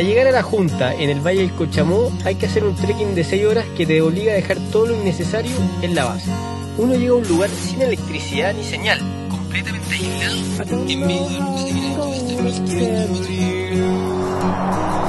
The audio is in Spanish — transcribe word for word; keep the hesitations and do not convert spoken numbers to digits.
llegar a la junta en el Valle del Cochamó hay que hacer un trekking de seis horas que te obliga a dejar todo lo innecesario en la base. Uno llega a un lugar sin electricidad ni señal, completamente aislado, en medio de una de